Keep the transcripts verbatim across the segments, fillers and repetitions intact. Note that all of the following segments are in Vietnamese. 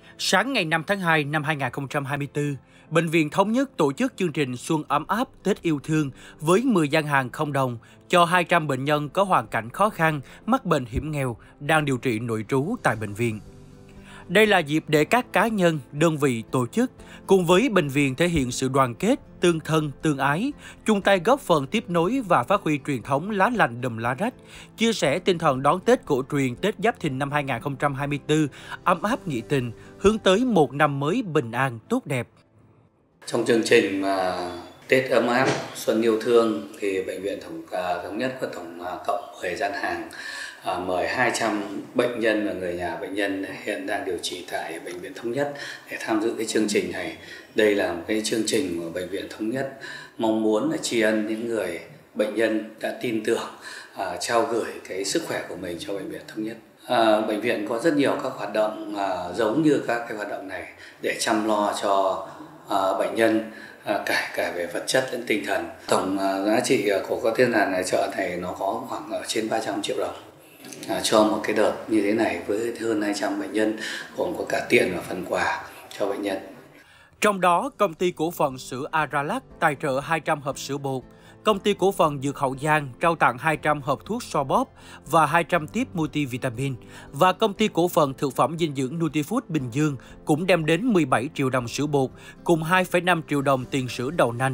Sáng ngày năm tháng hai năm hai nghìn không trăm hai mươi tư, Bệnh viện Thống nhất tổ chức chương trình Xuân ấm áp Tết yêu thương với mười gian hàng không đồng cho hai trăm bệnh nhân có hoàn cảnh khó khăn, mắc bệnh hiểm nghèo, đang điều trị nội trú tại bệnh viện. Đây là dịp để các cá nhân, đơn vị, tổ chức cùng với bệnh viện thể hiện sự đoàn kết, tương thân, tương ái, chung tay góp phần tiếp nối và phát huy truyền thống lá lành đùm lá rách, chia sẻ tinh thần đón Tết cổ truyền Tết Giáp Thìn năm hai nghìn không trăm hai mươi tư, ấm áp nghĩa tình, hướng tới một năm mới bình an, tốt đẹp. Trong chương trình mà Tết ấm áp xuân yêu thương thì Bệnh viện Thống, thống nhất có tổng cộng mười gian hàng, à, mời hai trăm bệnh nhân và người nhà bệnh nhân hiện đang điều trị tại Bệnh viện Thống nhất để tham dự cái chương trình này. Đây là một cái chương trình của Bệnh viện Thống nhất mong muốn là tri ân những người bệnh nhân đã tin tưởng, à, trao gửi cái sức khỏe của mình cho Bệnh viện Thống nhất. À, bệnh viện có rất nhiều các hoạt động à, giống như các cái hoạt động này để chăm lo cho à, bệnh nhân, à, cả cả về vật chất lẫn tinh thần. Tổng à, giá trị của các tiền hàng tài trợ này nó có khoảng ở trên ba trăm triệu đồng à, cho một cái đợt như thế này với hơn hai trăm bệnh nhân, gồm có cả tiền và phần quà cho bệnh nhân. Trong đó, công ty cổ phần sữa Aralac tài trợ hai trăm hộp sữa bột, công ty cổ phần Dược Hậu Giang trao tặng hai trăm hộp thuốc so bóp và hai trăm tiếp multivitamin, và công ty cổ phần thực phẩm dinh dưỡng Nutifood Bình Dương cũng đem đến mười bảy triệu đồng sữa bột cùng hai phẩy năm triệu đồng tiền sữa đậu nành.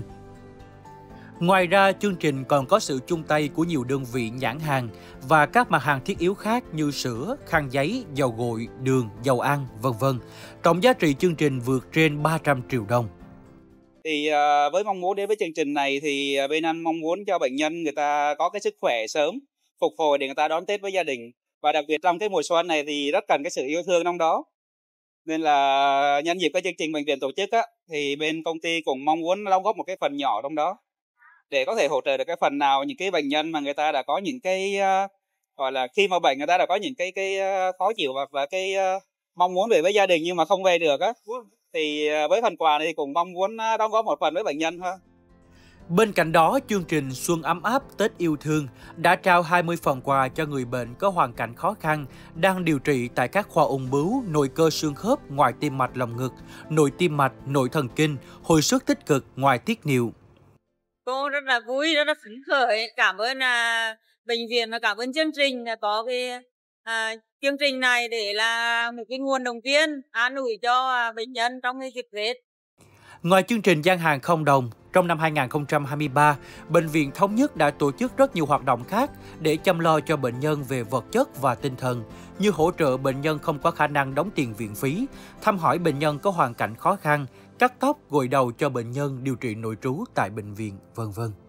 Ngoài ra, chương trình còn có sự chung tay của nhiều đơn vị nhãn hàng và các mặt hàng thiết yếu khác như sữa, khăn giấy, dầu gội, đường, dầu ăn, vân vân. Tổng giá trị chương trình vượt trên ba trăm triệu đồng. Thì với mong muốn đến với chương trình này thì bên anh mong muốn cho bệnh nhân người ta có cái sức khỏe sớm, phục hồi để người ta đón Tết với gia đình. Và đặc biệt trong cái mùa xuân này thì rất cần cái sự yêu thương trong đó. Nên là nhân dịp cái chương trình bệnh viện tổ chức á, thì bên công ty cũng mong muốn đóng góp một cái phần nhỏ trong đó để có thể hỗ trợ được cái phần nào những cái bệnh nhân mà người ta đã có những cái uh, gọi là khi mà bệnh người ta đã có những cái cái uh, khó chịu và, và cái uh, mong muốn về với gia đình nhưng mà không về được á, thì uh, với phần quà này thì cũng mong muốn uh, đóng góp một phần với bệnh nhân thôi. Bên cạnh đó, chương trình Xuân ấm áp Tết yêu thương đã trao hai mươi phần quà cho người bệnh có hoàn cảnh khó khăn đang điều trị tại các khoa ung bướu, nội cơ xương khớp, ngoại tim mạch lồng ngực, nội tim mạch, nội thần kinh, hồi sức tích cực, ngoại tiết niệu. Cô rất là vui, rất là phấn khởi. Cảm ơn à, bệnh viện và cảm ơn chương trình là có cái à, chương trình này để là một cái nguồn động viên an ủi cho à, bệnh nhân trong cái dịp Tết. Ngoài chương trình gian hàng không đồng, trong năm hai nghìn không trăm hai mươi ba, Bệnh viện Thống nhất đã tổ chức rất nhiều hoạt động khác để chăm lo cho bệnh nhân về vật chất và tinh thần, như hỗ trợ bệnh nhân không có khả năng đóng tiền viện phí, thăm hỏi bệnh nhân có hoàn cảnh khó khăn, cắt tóc, gội đầu cho bệnh nhân điều trị nội trú tại bệnh viện, vân vân.